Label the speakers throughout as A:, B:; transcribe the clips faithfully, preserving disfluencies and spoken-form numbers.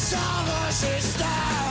A: s'en va chez Star.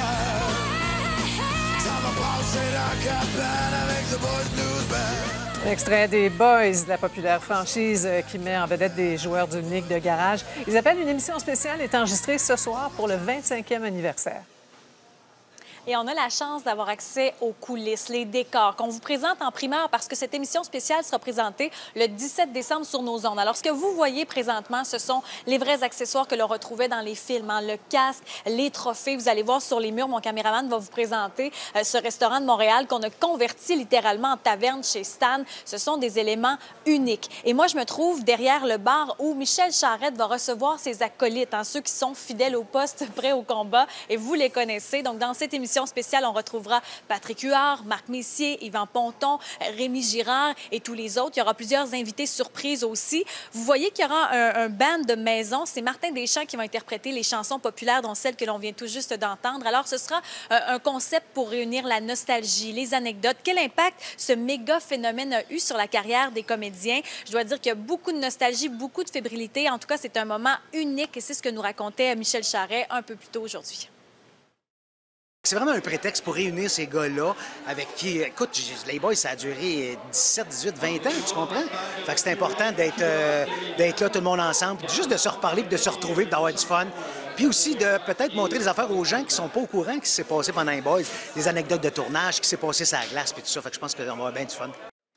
A: Ça va passer dans cabane avec The Boys Blues Band.
B: Extrait des Boys, la populaire franchise qui met en vedette des joueurs d'une ligue de garage. Ils appellent une émission spéciale est enregistrée ce soir pour le vingt-cinquième anniversaire.
C: Et on a la chance d'avoir accès aux coulisses, les décors qu'on vous présente en primeur parce que cette émission spéciale sera présentée le dix-sept décembre sur nos ondes. Alors, ce que vous voyez présentement, ce sont les vrais accessoires que l'on retrouvait dans les films. Hein? Le casque, les trophées. Vous allez voir sur les murs, mon caméraman va vous présenter euh, ce restaurant de Montréal qu'on a converti littéralement en taverne chez Stan. Ce sont des éléments uniques. Et moi, je me trouve derrière le bar où Michel Charette va recevoir ses acolytes, hein, ceux qui sont fidèles au poste, prêts au combat. Et vous les connaissez. Donc, dans cette émission spéciale, on retrouvera Patrick Huard, Marc Messier, Yvan Ponton, Rémi Girard et tous les autres. Il y aura plusieurs invités surprises aussi. Vous voyez qu'il y aura un, un band de maison. C'est Martin Deschamps qui va interpréter les chansons populaires, dont celle que l'on vient tout juste d'entendre. Alors, ce sera euh, un concept pour réunir la nostalgie, les anecdotes. Quel impact ce méga phénomène a eu sur la carrière des comédiens? Je dois dire qu'il y a beaucoup de nostalgie, beaucoup de fébrilité. En tout cas, c'est un moment unique et c'est ce que nous racontait Michel Charette un peu plus tôt aujourd'hui.
D: C'est vraiment un prétexte pour réunir ces gars-là avec qui, écoute, les Boys, ça a duré dix-sept, dix-huit, vingt ans, tu comprends? Fait que c'est important d'être euh, d'être là, tout le monde ensemble, juste de se reparler, de se retrouver, d'avoir du fun. Puis aussi de peut-être montrer des affaires aux gens qui sont pas au courant de ce qui s'est passé pendant les Boys, des anecdotes de tournage, ce qui s'est passé sur la glace, puis tout ça. Fait que je pense qu'on va avoir bien du fun.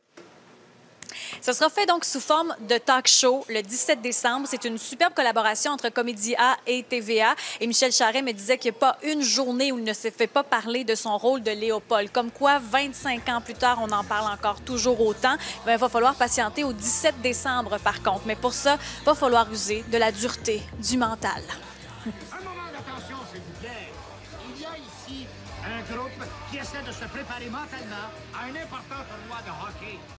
C: Ce sera fait donc sous forme de talk show le dix-sept décembre. C'est une superbe collaboration entre Comédie A et T V A. Et Michel Charette me disait qu'il n'y a pas une journée où il ne s'est fait pas parler de son rôle de Léopold. Comme quoi, vingt-cinq ans plus tard, on en parle encore toujours autant. Bien, il va falloir patienter au dix-sept décembre, par contre. Mais pour ça, il va falloir user de la dureté, du mental.
E: Un moment d'attention, s'il vous plaît. Il y a ici un groupe qui essaie de se préparer mentalement à un important tournoi de hockey.